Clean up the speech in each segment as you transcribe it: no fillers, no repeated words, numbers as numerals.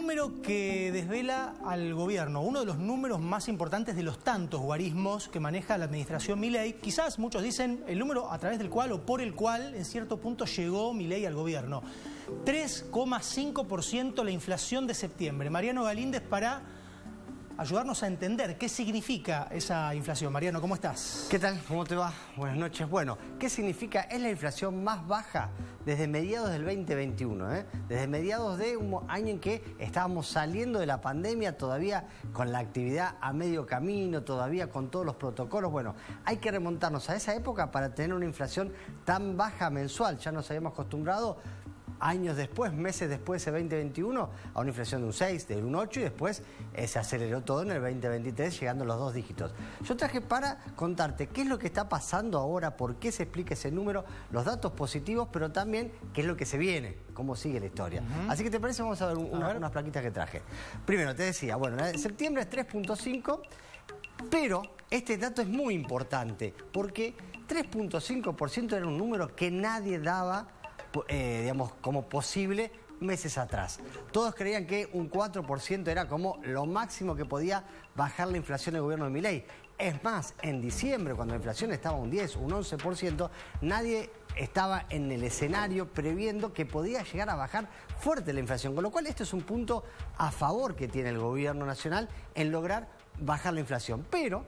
número que desvela al gobierno, uno de los números más importantes de los tantos guarismos que maneja la administración Milei, quizás muchos dicen el número a través del cual o por el cual en cierto punto llegó Milei al gobierno. 3,5% la inflación de septiembre. Mariano Galíndez para ayudarnos a entender qué significa esa inflación. Mariano, ¿cómo estás? ¿Qué tal? ¿Cómo te va? Buenas noches. Bueno, ¿qué significa? Es la inflación más baja desde mediados del 2021, desde mediados de un año en que estábamos saliendo de la pandemia, todavía con la actividad a medio camino, todavía con todos los protocolos. Bueno, hay que remontarnos a esa época para tener una inflación tan baja mensual. Ya nos habíamos acostumbrado años después, meses después, ese 2021, a una inflación de un 6, de un 8 y después se aceleró todo en el 2023, llegando a los 2 dígitos. Yo traje para contarte qué es lo que está pasando ahora, por qué se explica ese número, los datos positivos, pero también qué es lo que se viene, cómo sigue la historia. Así que te parece, vamos a ver unas plaquitas que traje. Primero, te decía, bueno, en septiembre es 3,5, pero este dato es muy importante, porque 3,5% era un número que nadie daba digamos, como posible meses atrás. Todos creían que un 4% era como lo máximo que podía bajar la inflación del gobierno de Milei. Es más, en diciembre, cuando la inflación estaba un 10, un 11%, nadie estaba en el escenario previendo que podía llegar a bajar fuerte la inflación. Con lo cual, esto es un punto a favor que tiene el gobierno nacional en lograr bajar la inflación. Pero,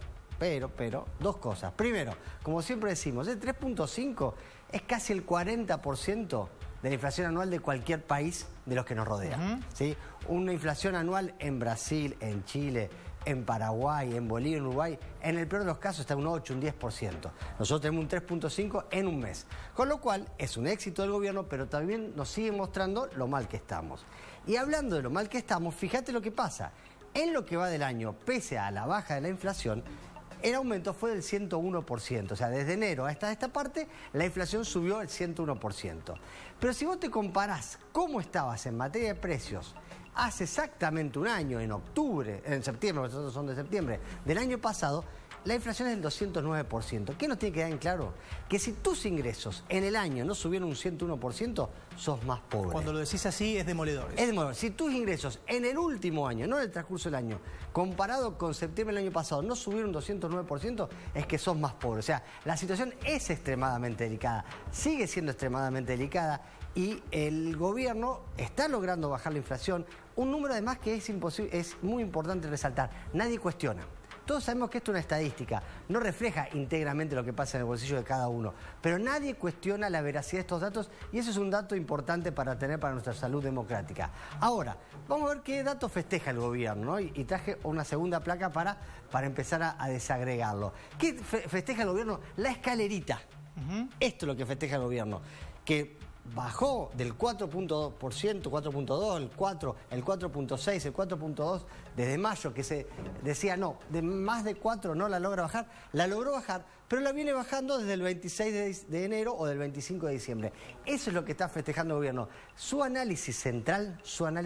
dos cosas. Primero, como siempre decimos, el 3,5 es casi el 40% de la inflación anual de cualquier país de los que nos rodea. ¿Sí? Una inflación anual en Brasil, en Chile, en Paraguay, en Bolivia, en Uruguay, en el peor de los casos está un 8, un 10%. Nosotros tenemos un 3,5 en un mes. Con lo cual es un éxito del gobierno, pero también nos sigue mostrando lo mal que estamos. Y hablando de lo mal que estamos, fíjate lo que pasa. En lo que va del año, pese a la baja de la inflación, el aumento fue del 101%, o sea, desde enero hasta esta parte, la inflación subió el 101%. Pero si vos te comparás cómo estabas en materia de precios hace exactamente un año, en septiembre, nosotros son de septiembre, del año pasado, la inflación es del 209%. ¿Qué nos tiene que dar en claro? Que si tus ingresos en el año no subieron un 101%, sos más pobre. Cuando lo decís así, es demoledor. Es demoledor. Si tus ingresos en el último año, no en el transcurso del año, comparado con septiembre del año pasado, no subieron un 209%, es que sos más pobre. O sea, la situación es extremadamente delicada, sigue siendo extremadamente delicada y el gobierno está logrando bajar la inflación. Un número además que es muy importante resaltar. Nadie cuestiona. Todos sabemos que esto es una estadística, no refleja íntegramente lo que pasa en el bolsillo de cada uno, pero nadie cuestiona la veracidad de estos datos y eso es un dato importante para tener para nuestra salud democrática. Ahora, vamos a ver qué datos festeja el gobierno, ¿no? Y traje una segunda placa para empezar a desagregarlo. ¿Qué festeja el gobierno? La escalerita. Esto es lo que festeja el gobierno, que bajó del 4,2%, 4,2%, el 4, el 4,6%, el 4,2% desde mayo, que se decía no, de más de 4 no la logra bajar, la logró bajar, pero la viene bajando desde el 26 de enero o del 25 de diciembre. Eso es lo que está festejando el gobierno. Su análisis central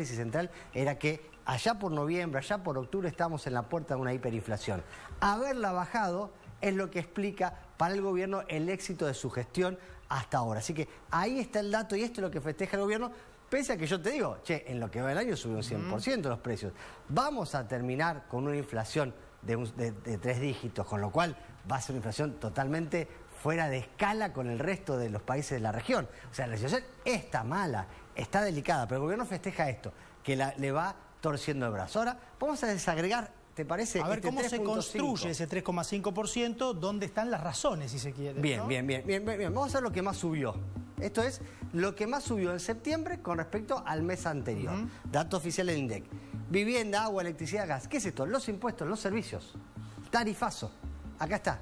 era que allá por noviembre, allá por octubre estábamos en la puerta de una hiperinflación. Haberla bajado es lo que explica para el gobierno el éxito de su gestión hasta ahora. Así que ahí está el dato y esto es lo que festeja el gobierno, pese a que yo te digo, che, en lo que va del año subió un 100% los precios. Vamos a terminar con una inflación de 3 dígitos, con lo cual va a ser una inflación totalmente fuera de escala con el resto de los países de la región. O sea, la situación está mala, está delicada, pero el gobierno festeja esto, que le va torciendo el brazo. Ahora, vamos a desagregar. ¿Te parece? A ver, ¿cómo se construye ese 3,5%? ¿Dónde están las razones, si se quiere? Bien, ¿no? bien. Vamos a ver lo que más subió. Esto es lo que más subió en septiembre con respecto al mes anterior. Dato oficial del INDEC. Vivienda, agua, electricidad, gas. ¿Qué es esto? Los impuestos, los servicios. Tarifazo. Acá está.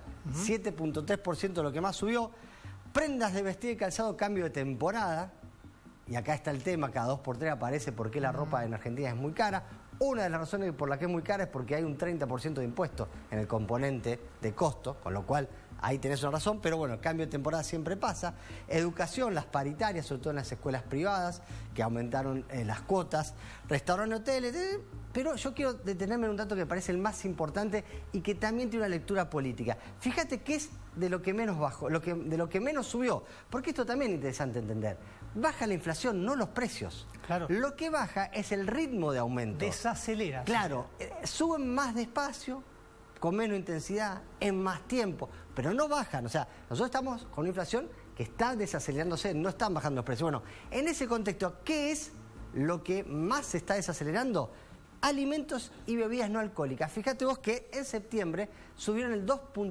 7,3% lo que más subió. Prendas de vestir y calzado, cambio de temporada. Y acá está el tema, cada 2x3 aparece por qué la ropa en Argentina es muy cara. Una de las razones por la que es muy cara es porque hay un 30% de impuesto en el componente de costo, con lo cual ahí tenés una razón, pero bueno, el cambio de temporada siempre pasa. Educación, las paritarias, sobre todo en las escuelas privadas, que aumentaron las cuotas, restaurantes, hoteles, pero yo quiero detenerme en un dato que me parece el más importante y que también tiene una lectura política. Fíjate que es de lo que menos bajó, de lo que menos subió, porque esto también es interesante entender. Baja la inflación, no los precios. Claro. Lo que baja es el ritmo de aumento. Desacelera. Claro, suben más despacio, con menos intensidad, en más tiempo, pero no bajan. O sea, nosotros estamos con una inflación que está desacelerándose, no están bajando los precios. Bueno, en ese contexto, ¿qué es lo que más se está desacelerando? Alimentos y bebidas no alcohólicas. Fíjate vos que en septiembre subieron el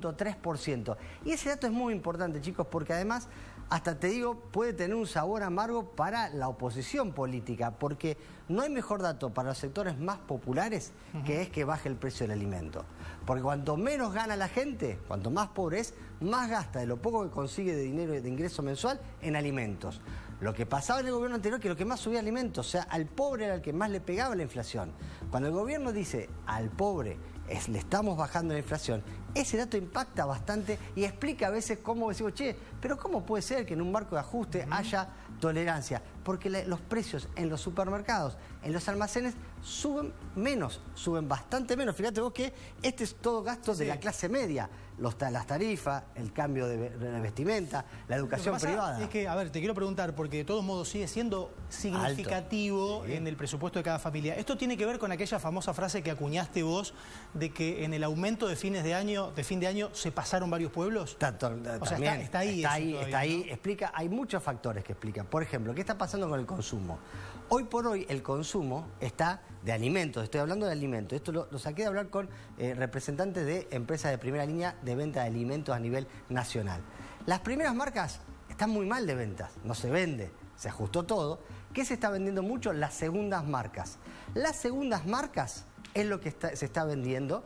2.3%. Y ese dato es muy importante, chicos, porque además, hasta te digo, puede tener un sabor amargo para la oposición política, porque no hay mejor dato para los sectores más populares que es que baje el precio del alimento. Porque cuanto menos gana la gente, cuanto más pobre es, más gasta de lo poco que consigue de dinero de ingreso mensual en alimentos. Lo que pasaba en el gobierno anterior, que lo que más subía alimentos, o sea, al pobre era el que más le pegaba la inflación. Cuando el gobierno dice al pobre le estamos bajando la inflación, ese dato impacta bastante y explica a veces cómo decimos, che, pero ¿cómo puede ser que en un marco de ajuste haya tolerancia? Porque los precios en los supermercados, en los almacenes, suben menos, suben bastante menos. Fíjate vos que este es todo gasto de la clase media. Las tarifas, el cambio de vestimenta, la educación privada. Es que, a ver, te quiero preguntar, porque de todos modos sigue siendo significativo en el presupuesto de cada familia. ¿Esto tiene que ver con aquella famosa frase que acuñaste vos de que en el aumento de fin de año se pasaron varios pueblos? O sea, está ahí. Está ahí. ¿No? Explica, hay muchos factores que explican. Por ejemplo, ¿qué está pasando con el consumo? Hoy por hoy el consumo está de alimentos, estoy hablando de alimentos. Esto lo saqué de hablar con representantes de empresas de primera línea de venta de alimentos a nivel nacional. Las primeras marcas están muy mal de ventas, no se vende, se ajustó todo. ¿Qué se está vendiendo mucho? Las segundas marcas. Las segundas marcas es lo que se está vendiendo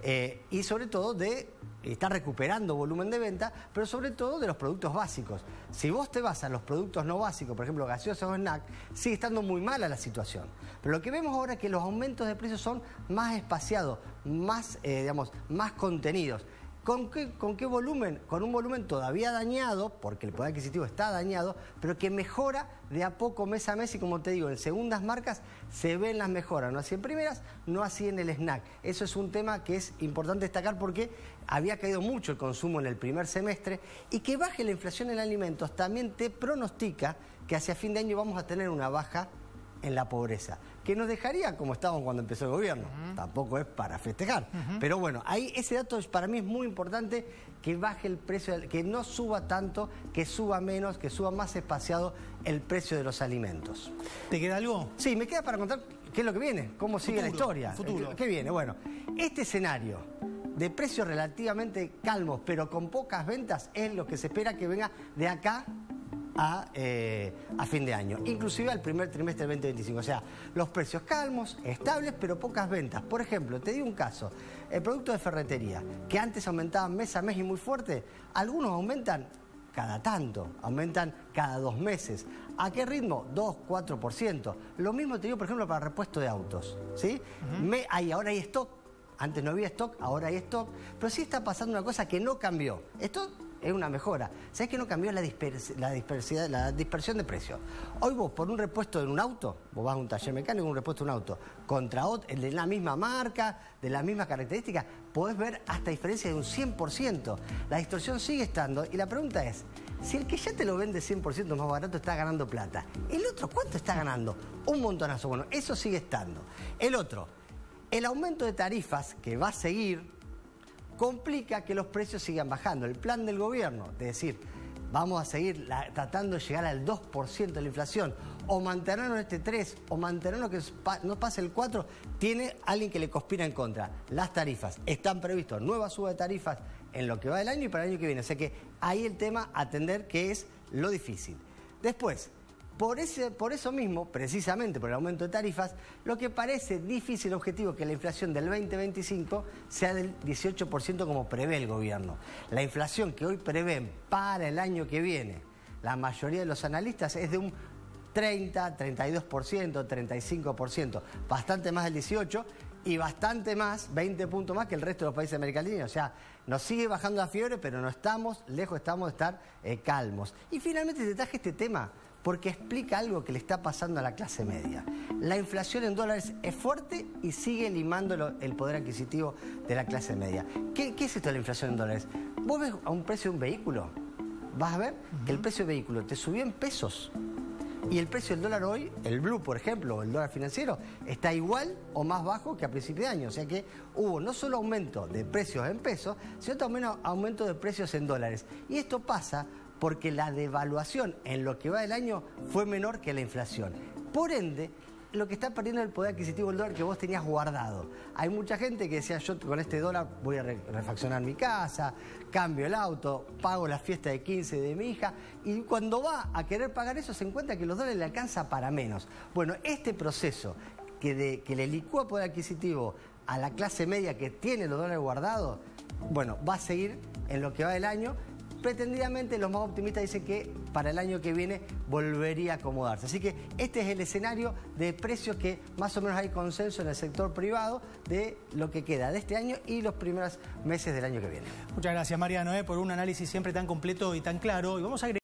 y sobre todo está recuperando volumen de venta, pero sobre todo de los productos básicos. Si vos te vas a los productos no básicos, por ejemplo gaseosas o snack, sigue estando muy mala la situación. Pero lo que vemos ahora es que los aumentos de precios son más espaciados, más, más contenidos. ¿Con qué volumen? Con un volumen todavía dañado, porque el poder adquisitivo está dañado, pero que mejora de a poco mes a mes y como te digo, en segundas marcas se ven las mejoras, no así en primeras, no así en el snack. Eso es un tema que es importante destacar porque había caído mucho el consumo en el primer semestre y que baje la inflación en alimentos también te pronostica que hacia fin de año vamos a tener una baja en la pobreza, que nos dejaría como estábamos cuando empezó el gobierno. Tampoco es para festejar, pero bueno, ahí ese dato para mí es muy importante, que baje el precio, que no suba tanto, que suba menos, que suba más espaciado el precio de los alimentos. ¿Te queda algo? Sí, me queda para contar qué es lo que viene, cómo sigue la historia. ¿Qué viene? Bueno, este escenario de precios relativamente calmos, pero con pocas ventas, es lo que se espera que venga de acá a fin de año, inclusive al primer trimestre del 2025. O sea, los precios calmos, estables, pero pocas ventas. Por ejemplo, te digo un caso, el producto de ferretería, que antes aumentaban mes a mes y muy fuerte, algunos aumentan cada tanto, aumentan cada 2 meses. ¿A qué ritmo? 2, 4%. Lo mismo te digo, por ejemplo, para repuesto de autos, ¿sí? Ahora hay stock, antes no había stock, ahora hay stock, pero sí está pasando una cosa que no cambió. Esto es una mejora. ¿Sabés que no cambió la dispersión de precios? Hoy vos, por un repuesto de un auto, vos vas a un taller mecánico, un repuesto de un auto, contra otro, el de la misma marca, de las mismas características, podés ver hasta diferencia de un 100%. La distorsión sigue estando y la pregunta es, si el que ya te lo vende 100% más barato está ganando plata, ¿el otro cuánto está ganando? Un montonazo. Bueno, eso sigue estando. El otro, el aumento de tarifas que va a seguir, complica que los precios sigan bajando. El plan del gobierno, de decir, vamos a seguir tratando de llegar al 2% de la inflación, o mantenernos en este 3%, o mantenernos que no pase el 4%, tiene alguien que le conspira en contra. Las tarifas. Están previstos nuevas subas de tarifas en lo que va del año y para el año que viene. O sea que ahí el tema a atender, que es lo difícil. Después, por eso mismo, precisamente por el aumento de tarifas, lo que parece difícil objetivo que la inflación del 2025 sea del 18% como prevé el gobierno. La inflación que hoy prevén para el año que viene, la mayoría de los analistas es de un 30, 32%, 35%, bastante más del 18%. y bastante más, 20 puntos más que el resto de los países de América Latina. O sea, nos sigue bajando la fiebre, pero no estamos, lejos estamos de estar calmos. Y finalmente te traje este tema porque explica algo que le está pasando a la clase media. La inflación en dólares es fuerte y sigue limando el poder adquisitivo de la clase media. ¿Qué es esto de la inflación en dólares? Vos ves a un precio de un vehículo, vas a ver que el precio del vehículo te subió en pesos. Y el precio del dólar hoy, el blue por ejemplo, o el dólar financiero, está igual o más bajo que a principio de año. O sea que hubo no solo aumento de precios en pesos, sino también aumento de precios en dólares. Y esto pasa porque la devaluación en lo que va del año fue menor que la inflación. Por ende, lo que está perdiendo el poder adquisitivo del dólar que vos tenías guardado. Hay mucha gente que decía, yo con este dólar voy a refaccionar mi casa, cambio el auto, pago la fiesta de 15 de mi hija, y cuando va a querer pagar eso se encuentra que los dólares le alcanza para menos. Bueno, este proceso que le licúa poder adquisitivo a la clase media que tiene los dólares guardados, bueno, va a seguir en lo que va del año. Pretendidamente los más optimistas dicen que para el año que viene volvería a acomodarse. Así que este es el escenario de precios que más o menos hay consenso en el sector privado de lo que queda de este año y los primeros meses del año que viene. Muchas gracias, Mariano, por un análisis siempre tan completo y tan claro. Y vamos a agregar